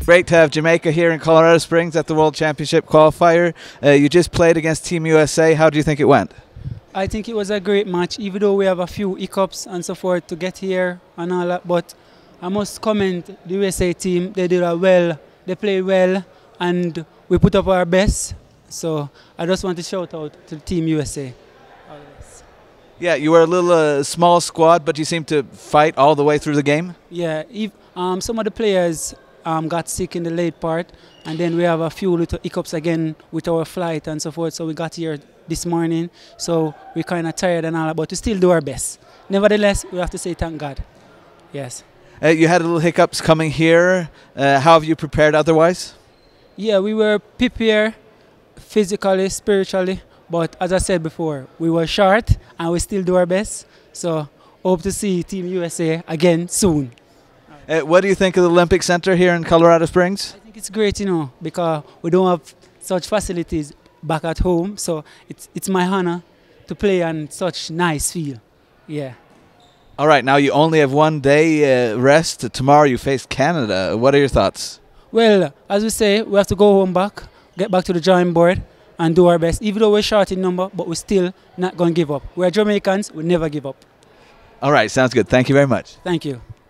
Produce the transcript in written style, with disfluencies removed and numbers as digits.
Great to have Jamaica here in Colorado Springs at the World Championship qualifier. You just played against Team USA. How do you think it went? I think it was a great match, even though we have a few hiccups and so forth to get here and all that. But I must comment the USA team. They did well. They played well, and we put up our best. So I just want to shout out to Team USA. Yeah, you were a little small squad, but you seemed to fight all the way through the game. Yeah, some of the players got sick in the late part, and then we have a few little hiccups again with our flight and so forth. So we got here this morning, so we're kind of tired and all that, but we still do our best. Nevertheless, we have to say thank God. Yes. You had a little hiccups coming here. How have you prepared otherwise? Yeah, we were prepared physically, spiritually, but as I said before, we were short and we still do our best. So hope to see Team USA again soon. What do you think of the Olympic Center here in Colorado Springs? I think it's great, because we don't have such facilities back at home. So it's my honor to play on such nice field. Yeah. All right, now you only have one day rest. Tomorrow you face Canada. What are your thoughts? Well, as we say, we have to go home back, get back to the drawing board and do our best. Even though we're short in number, but we're still not going to give up. We're Jamaicans, we never give up. All right, sounds good. Thank you very much. Thank you.